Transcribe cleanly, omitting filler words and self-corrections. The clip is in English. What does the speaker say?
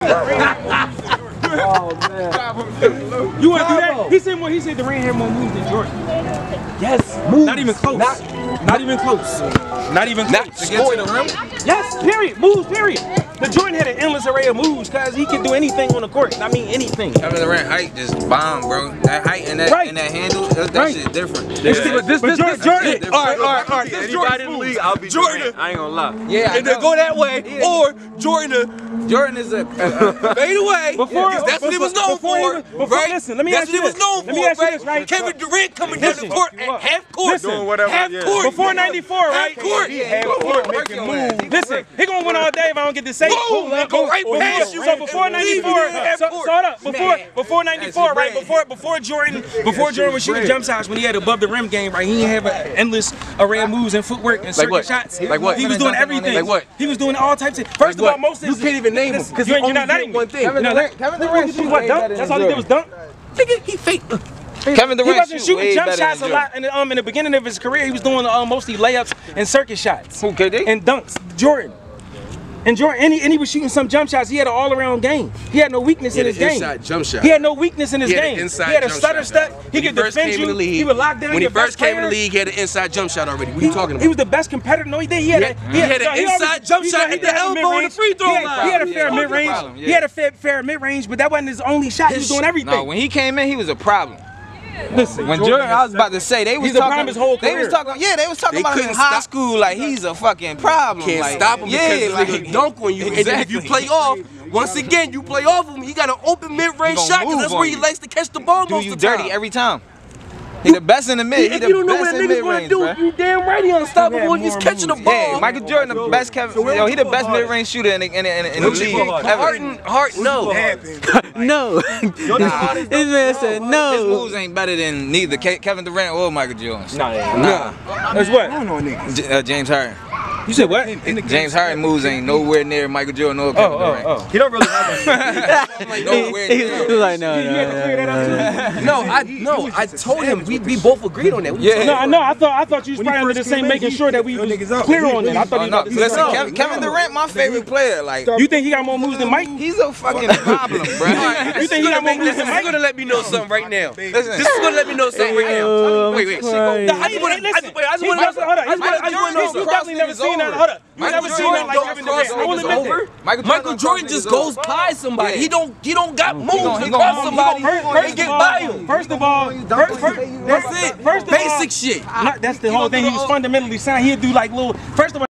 Oh man. You want to do that? He said Durant had more moves than Jordan. Yes, moves. Not even close. Not even close. Not even close. To get to the rim? Yes, period. Moves, period. The Jordan had an endless array of moves because he could do anything on the court. I mean, anything. Kevin Durant height just bomb, bro. That height and that handle, that shit different. Jordan. All right. This Jordan in the league, I'll be Jordan. I ain't gonna lie. Yeah, and then go that way, or Jordan is a fade away. That's what he was known for, right? Listen, let me ask you this. Right? Kevin Durant coming down the court at half court. Doing whatever. Half court. Before 94, right? Half court. Half court making moves. Listen, he gonna win all day if I don't get to say go right past you. So before 94, so hold up. Before 94, right? Before Jordan was shooting jump shots when he had above the rim game, right? He had an endless array of moves and footwork and certain shots. Like what? He was doing everything. Like what? He was doing all types of. First of all, most of you can't even name him because he only did one thing. Kevin Durant shoot what, dunk? That's all he did was dunk. Nigga, he faked. Kevin Durant he wasn't shooting jump shots a lot in the beginning of his career. He was doing mostly layups and circuit shots. Who, KD? And dunks. Jordan. And he was shooting some jump shots. He had an all-around game. He had no weakness in his game. Inside jump shot. He had no weakness in his game. He had a stutter step. He could defend you. He would lock down. When he first came in the league, he had an inside jump shot already. What are you talking about? He was the best competitor. No, he did. He had an inside jump shot. Hit the elbow on the free throw line. He had a fair mid-range. He had a fair mid-range, but that wasn't his only shot. He was doing everything. No, when he came in, he was a problem. Listen, when Jordan, I was about to say they was talking. His whole career. They was talking about him in high school like he's a fucking problem. Can't stop him because he dunk on you. And then if you play off, once again you play off him. He got an open mid-range shot because that's where he likes to catch the ball most of the time. Do you dirty every time. He the best in the mid. If you don't know what a nigga's gonna do, you damn right he unstoppable. He's catching the ball. Yeah, Michael Jordan, the best he the best mid-range shooter in the league ever. Hart, no. No. This man said no. His moves ain't better than neither Kevin Durant or Michael Jordan. Nah. That's what? James Harden. You said what? James Harden moves ain't nowhere near Michael Jordan or Kevin Durant. He don't really have that. Nowhere near. He's like, no. I told him we both agreed on that. Yeah. No, I know. I thought you was probably just saying making sure that we was clear on that. I thought listen, Kevin Durant, my favorite player. Like, you think he got more moves than Mike? He's a fucking problem, bro. You think he got more moves than Mike? This is gonna let me know something right now. This is gonna let me know something right now. Wait. I just wanna know. You definitely never seen that. Hold up. You never seen that like Kevin Durant. I will admit that. Michael Jordan just goes by somebody. He don't got moves to cross somebody and get by him. First of all, that's it. Basic shit. That's the whole thing. He was fundamentally sound. He'd do like little. First of all.